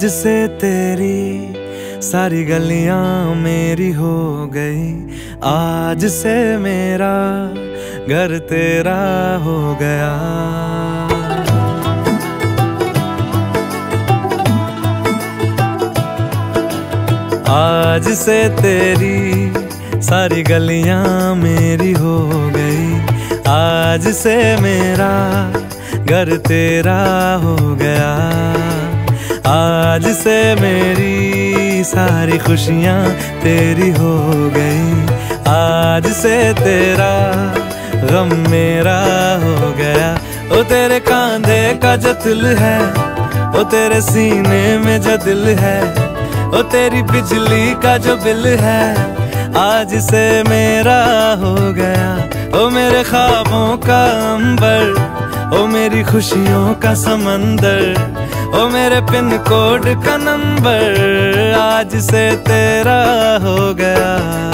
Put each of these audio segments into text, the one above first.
से तेरी सारी गलियां मेरी हो गई, आज से मेरा घर तेरा हो गया। आज से तेरी सारी गलियां मेरी हो गई, आज से मेरा घर तेरा हो गया। आज से मेरी सारी खुशियां तेरी हो गई, आज से तेरा गम मेरा हो गया। ओ तेरे कांधे का जो दिल है, ओ तेरे सीने में जो दिल है, ओ तेरी बिजली का जो बिल है, आज से मेरा हो गया। ओ मेरे ख्वाबों का अंबर, ओ मेरी खुशियों का समंदर, ओ मेरे पिन कोड का नंबर, आज से तेरा हो गया।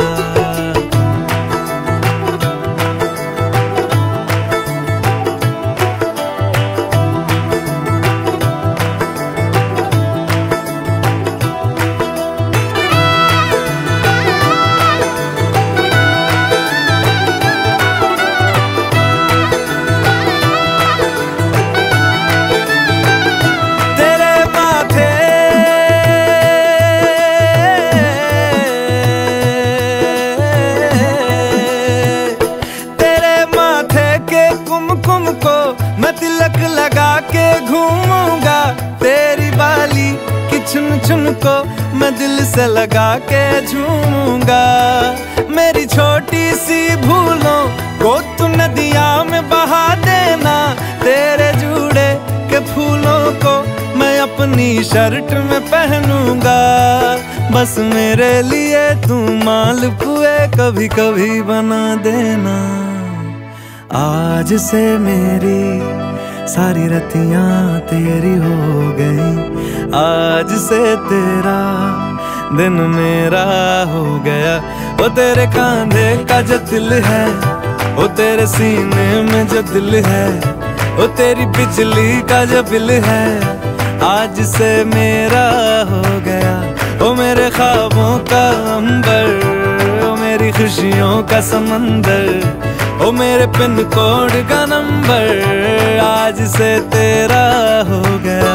मैं तिलक लगा के घूमूंगा, तेरी बाली की चुन चुन को मैं दिल से लगा के झूमूंगा। मेरी छोटी सी भूलों को तू नदिया में बहा देना, तेरे जूड़े के फूलों को मैं अपनी शर्ट में पहनूंगा। बस मेरे लिए तू मालपुए कभी कभी बना देना। आज से मेरी सारी रतियां तेरी हो गई, आज से तेरा दिन मेरा हो गया। ओ तेरे कांधे का जो दिल है, ओ तेरे सीने में जो दिल है, ओ तेरी बिजली का जो बिल है, आज से मेरा हो गया। ओ मेरे ख्वाबों का अंबर, ओ मेरी खुशियों का समंदर, ओ मेरे पिन कोड का नंबर, आज से तेरा हो गया।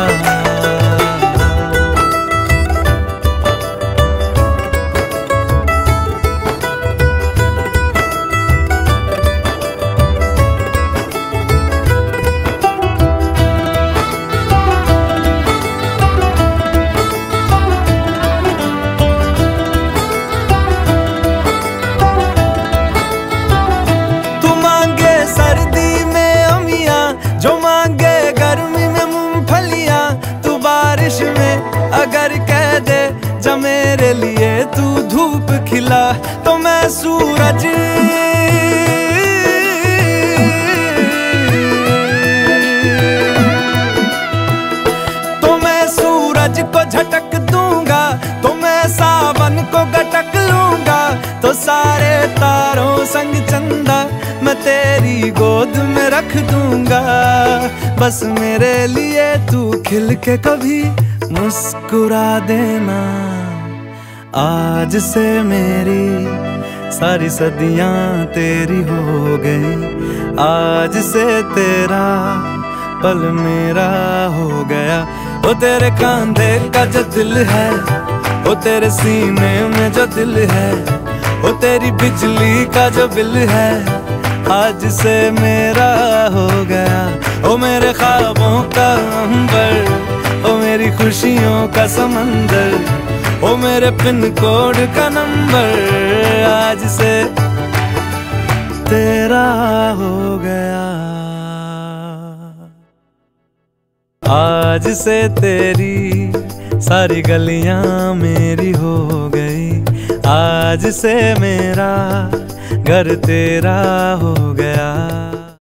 जो मांगे गर्मी में मूंगफलियां, तू बारिश में अगर कह दे जा मेरे लिए तू धूप खिला, तो मैं सूरज को झटक दूंगा, तो मैं सावन को गटक लूंगा। तो सारे तारों संग चंदा मैं तेरी गोद में रख दूंगा। बस मेरे लिए तू खिल के कभी मुस्कुरा देना। आज से मेरी सारी सदियां तेरी हो गई, आज से तेरा पल मेरा हो गया। ओ तेरे कांधे का जो दिल है, ओ तेरे सीने में जो दिल है, ओ तेरी बिजली का जो बिल है, आज से मेरा हो गया। ओ मेरे ख्वाबों का अंबर, ओ मेरी खुशियों का समंदर, ओ मेरे पिन कोड का नंबर, आज से तेरा हो गया। आज से तेरी सारी गलियां मेरी हो गई, आज से मेरा घर तेरा हो गया।